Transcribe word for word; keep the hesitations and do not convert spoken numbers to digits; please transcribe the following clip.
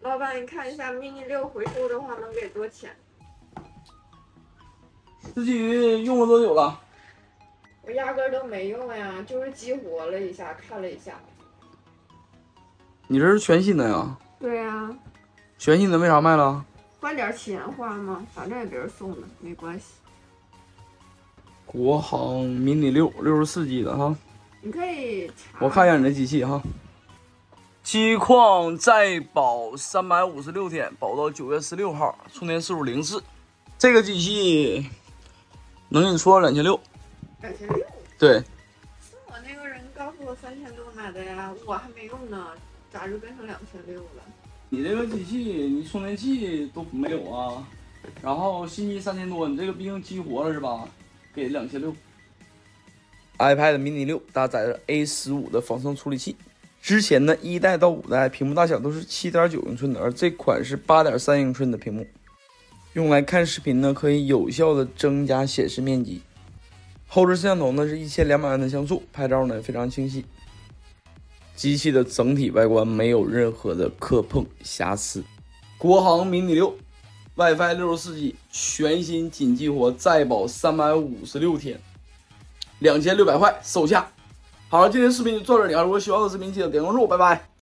老板，你看一下 mini 六回收的话能给多少钱？ 自己用了多久了？ 我压根都没用呀，就是激活了一下，看了一下。 你这是全新的呀？ 对呀。 全新的为啥卖了？ 换点钱花吗？反正也别人送的，没关系。 国行 mini 六六十四 G 的哈。 你可以查。 我看一下你的机器哈。机况再保三百五十六天，保到九月十六号，充电次数零四。这个机器能给你出到两千六。 两千六？ 对。 是我那个人告诉我三千多买的呀，我还没用呢，咋就变成两千六了？ 你这个机器，你充电器都没有啊，然后新机三千多，你这个毕竟激活了是吧？给两千六。iPad mini 六搭载着 A 十五的仿生处理器。之前呢，一代到五代屏幕大小都是 七点九英寸的，而这款是 八点三英寸的屏幕，用来看视频呢可以有效的增加显示面积。后置摄像头呢是一千两百万的像素，拍照呢非常清晰。机器的整体外观没有任何的磕碰瑕疵。国行 mini 六 ，WiFi 六十四 G， 全新紧激活，再保三百五十六天，两千六百块售价。好了，今天视频就到这里啊！如果喜欢我的视频，记得点关注，拜拜。